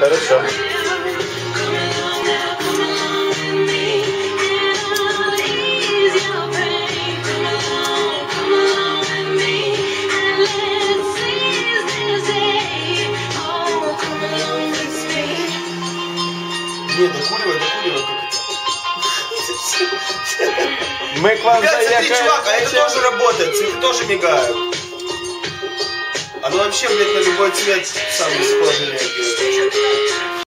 Хорошо. Не, докуривай, Мы к вам Смотри, чувак, а это тоже работает, цветы тоже мигают. Оно вообще, блядь, на любой цвет сам исходит энергию.